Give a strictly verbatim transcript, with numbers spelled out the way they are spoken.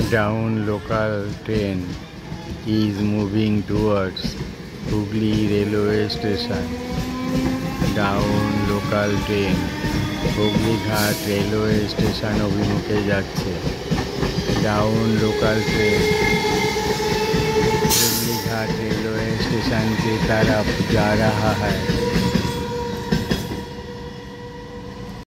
Down local train is moving towards Hooghly railway station. Down local train Hooghly Ghat railway station अभिमुखे যাচ্ছে। Down local train Hooghly Ghat railway station की तरफ जा रहा है।